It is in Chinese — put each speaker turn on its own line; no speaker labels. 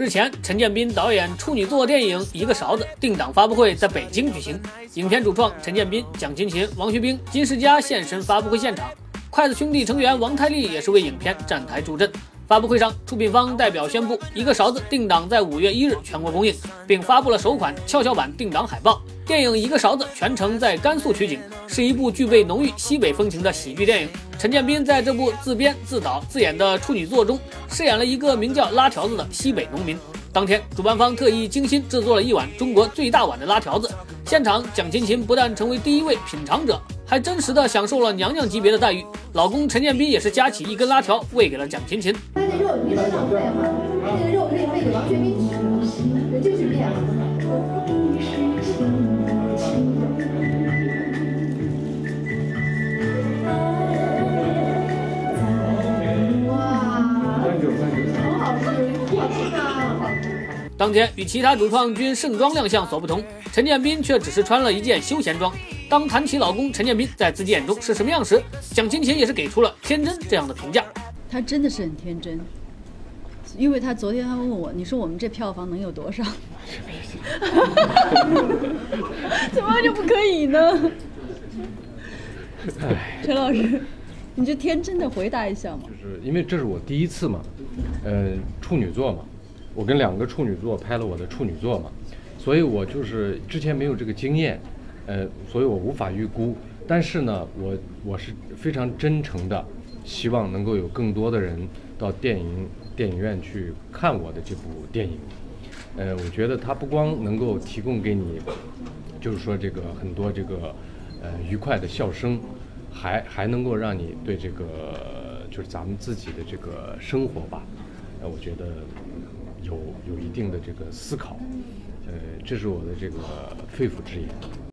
日前，陈建斌导演处女作电影《一个勺子》定档发布会在北京举行，影片主创陈建斌、蒋勤勤、王学兵、金世佳现身发布会现场，筷子兄弟成员王太利也是为影片站台助阵。发布会上，出品方代表宣布，《一个勺子》定档在5月1日全国公映，并发布了首款跷跷板定档海报。电影《一个勺子》全程在甘肃取景，是一部具备浓郁西北风情的喜剧电影。陈建斌在这部自编自导自演的处女作中，饰演了一个名叫拉条子的西北农民。当天，主办方特意精心制作了一碗中国最大碗的拉条子。现场，蒋勤勤不但成为第一位品尝者，还真实的享受了娘娘级别的待遇。老公陈建斌也是夹起一根拉条喂给了蒋勤勤。
那个肉你别浪费哈，那个肉可以喂给王学兵吃，这就是面。当天与其他主创均盛装亮相所不同，陈建斌却只是穿了一件休闲装。当谈起老公陈建斌在自己眼中是什么样时，蒋勤勤也是给出了天真这样的评价。
他真的是很天真，因为他昨天他问我，你说我们这票房能有多少？怎么就不可以呢？陈老师，你就天真的回答一下嘛。
就是因为这是我第一次嘛，处女作嘛。我跟2个处女座拍了我的处女作嘛，所以我就是之前没有这个经验，所以我无法预估。但是呢，我是非常真诚的，希望能够有更多的人到电影院去看我的这部电影。我觉得它不光能够提供给你，就是说这个很多这个愉快的笑声，还能够让你对这个就是咱们自己的这个生活吧，我觉得。有一定的这个思考，这是我的这个肺腑之言。